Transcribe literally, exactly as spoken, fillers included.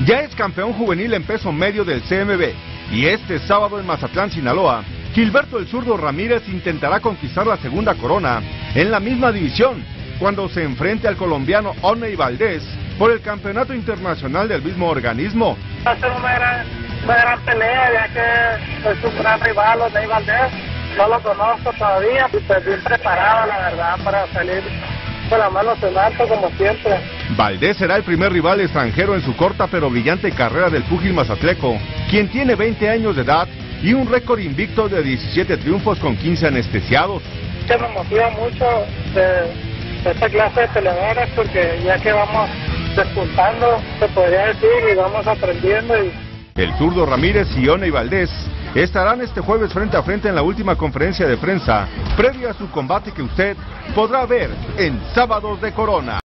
Ya es campeón juvenil en peso medio del C M B y este sábado en Mazatlán, Sinaloa, Gilberto el Zurdo Ramírez intentará conquistar la segunda corona en la misma división cuando se enfrente al colombiano Oney Valdés por el campeonato internacional del mismo organismo. Va a ser una gran, una gran pelea, ya que es un gran rival, Oney Valdés. No lo conozco todavía, y pues bien preparado, la verdad, para salir con las manos en alto, como siempre. Valdés será el primer rival extranjero en su corta pero brillante carrera del púgil mazatleco, quien tiene veinte años de edad y un récord invicto de diecisiete triunfos con quince anestesiados. Que me motiva mucho de, de esta clase de peleadores, porque ya que vamos despuntando, se podría decir, y vamos aprendiendo. Y... El Zurdo Ramírez y Oney Valdés estarán este jueves frente a frente en la última conferencia de prensa, previa a su combate que usted podrá ver en Sábados de Corona.